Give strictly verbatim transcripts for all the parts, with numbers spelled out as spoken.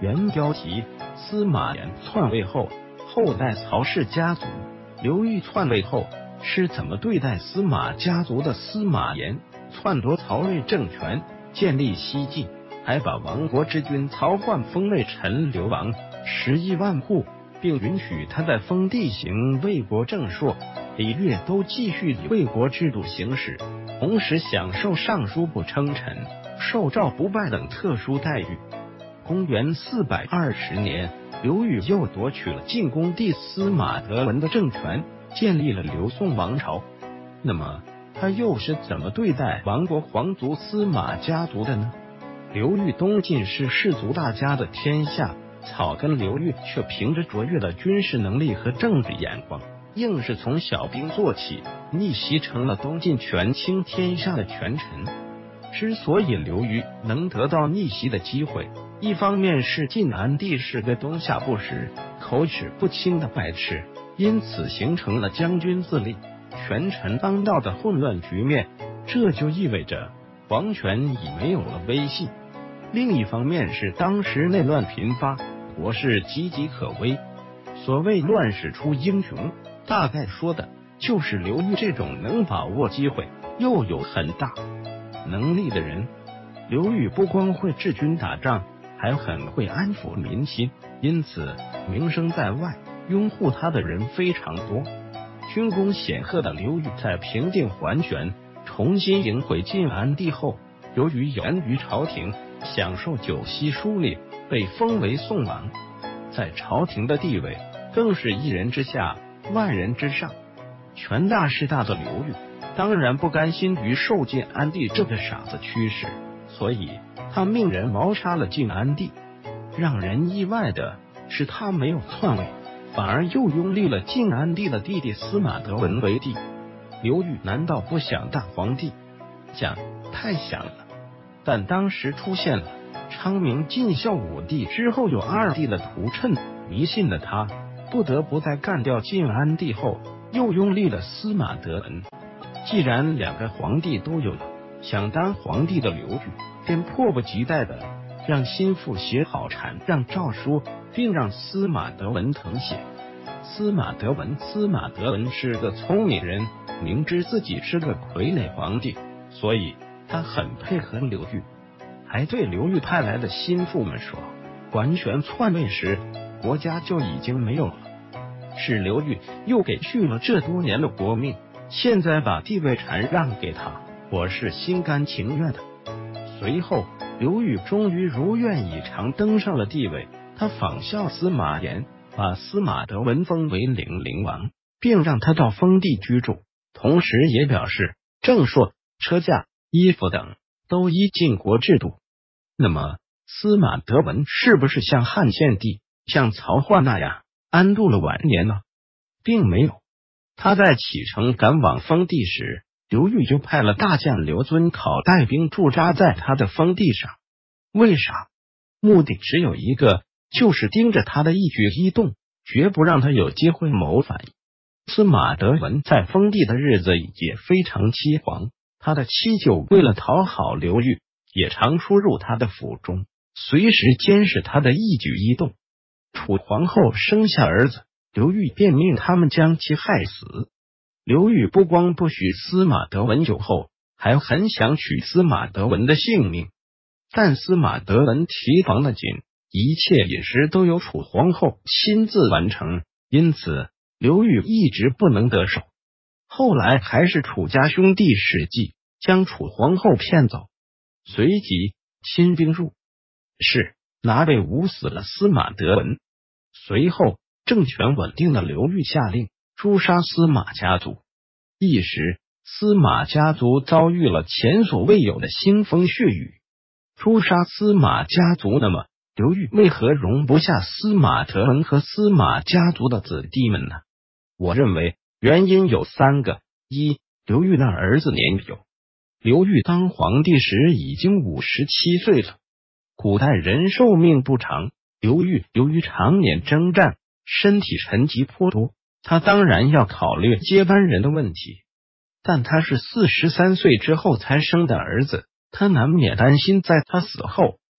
原标题：司马炎篡位后，后代曹氏家族。刘裕篡位后是怎么对待司马家族的？司马炎篡夺曹魏政权，建立西晋，还把亡国之君曹奂封为陈留王，十亿万户，并允许他在封地行魏国正朔，礼乐都继续以魏国制度行使，同时享受尚书不称臣、受诏不拜等特殊待遇。公元四百二十年，刘裕又夺取了晋恭帝司马德文的政权，建立了刘宋王朝。那么他又是怎么对待亡国皇族司马家族的呢？刘裕东晋是士族大家的天下，草根刘裕却凭着卓越的军事能力和政治眼光，硬是从小兵做起，逆袭成了东晋权倾天下的权臣。之所以刘裕能得到逆袭的机会，一方面是晋安帝是个冬夏不时、口齿不清的败痴，因此形成了将军自立、权臣当道的混乱局面，这就意味着皇权已没有了威信。另一方面是当时内乱频发，国势岌岌可危。所谓乱世出英雄，大概说的就是刘裕这种能把握机会又有很大能力的人。刘裕不光会治军打仗，还很会安抚民心，因此名声在外，拥护他的人非常多。军功显赫的刘裕在平定桓玄、重新迎回晋安帝后，由于源于朝廷，享受九锡殊礼，被封为宋王，在朝廷的地位更是一人之下，万人之上。权大势大的刘裕当然不甘心于受晋安帝这个傻子驱使，所以他命人谋杀了晋安帝。让人意外的是，他没有篡位，反而又拥立了晋安帝的弟弟司马德文为帝。刘裕难道不想当皇帝？想，太想了。但当时出现了昌明晋孝武帝之后有二帝的图谶，迷信的他不得不在干掉晋安帝后，又拥立了司马德文。既然两个皇帝都有了，想当皇帝的刘裕便迫不及待的让心腹写好禅让诏书，并让司马德文誊写。司马德文司马德文是个聪明人，明知自己是个傀儡皇帝，所以他很配合刘裕，还对刘裕派来的心腹们说，桓玄篡位时国家就已经没有了，是刘裕又给续了这多年的国命，现在把地位禅让给他，我是心甘情愿的。随后刘裕终于如愿以偿登上了帝位，他仿效司马炎，把司马德文封为零陵王，并让他到封地居住，同时也表示正朔、车驾、衣服等都依晋国制度。那么司马德文是不是像汉献帝、像曹奂那样安度了晚年呢？并没有。他在启程赶往封地时，刘裕就派了大将刘遵考带兵驻扎在他的封地上。为啥？目的只有一个，就是盯着他的一举一动，绝不让他有机会谋反。司马德文在封地的日子也非常凄惶，他的妻舅为了讨好刘裕，也常出入他的府中，随时监视他的一举一动。楚皇后生下儿子，刘裕便命他们将其害死。刘裕不光不许司马德文有后，还很想取司马德文的性命。但司马德文提防的紧，一切饮食都由楚皇后亲自完成，因此刘裕一直不能得手。后来还是楚家兄弟史记将楚皇后骗走，随即亲兵入室，拿被捂死了司马德文。随后政权稳定的刘裕下令诛杀司马家族，一时司马家族遭遇了前所未有的腥风血雨。诛杀司马家族，那么刘裕为何容不下司马德文和司马家族的子弟们呢？我认为原因有三个：一、刘裕的儿子年幼，刘裕当皇帝时已经五十七岁了。古代人寿命不长，刘裕由于常年征战，身体沉积颇多，他当然要考虑接班人的问题。但他是四十三岁之后才生的儿子，他难免担心在他死后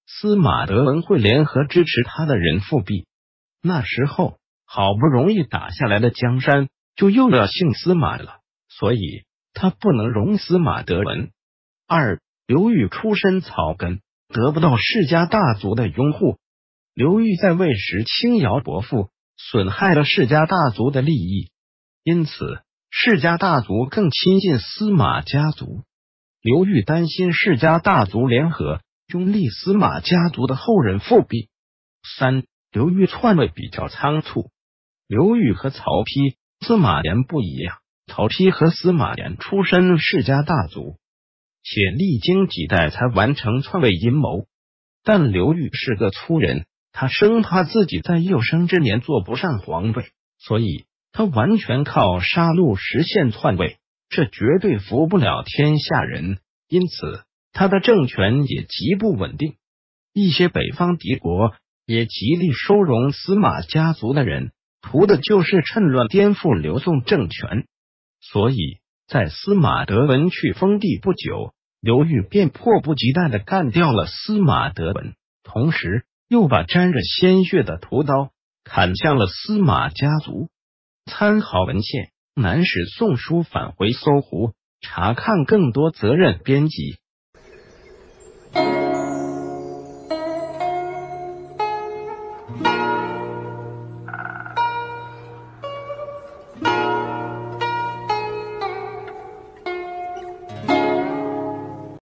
司马德文会联合支持他的人复辟。那时候好不容易打下来的江山就又要姓司马了，所以他不能容司马德文。二，刘裕出身草根，得不到世家大族的拥护。刘裕在位时轻徭薄赋，损害了世家大族的利益，因此世家大族更亲近司马家族。刘裕担心世家大族联合拥立司马家族的后人复辟。三，刘裕篡位比较仓促。刘裕和曹丕、司马炎不一样，曹丕和司马炎出身世家大族，且历经几代才完成篡位阴谋。但刘裕是个粗人，他生怕自己在有生之年坐不上皇位，所以他完全靠杀戮实现篡位，这绝对服不了天下人，因此他的政权也极不稳定。一些北方敌国也极力收容司马家族的人，图的就是趁乱颠覆刘宋政权。所以在司马德文去封地不久，刘裕便迫不及待地干掉了司马德文，同时又把沾着鲜血的屠刀砍向了司马家族。参考文献《南史宋书》，返回搜狐查看更多责任编辑。